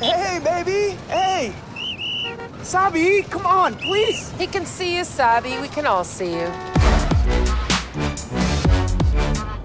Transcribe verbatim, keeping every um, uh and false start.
Hey, baby! Hey! Sabi, come on, please! He can see you, Sabi. We can all see you.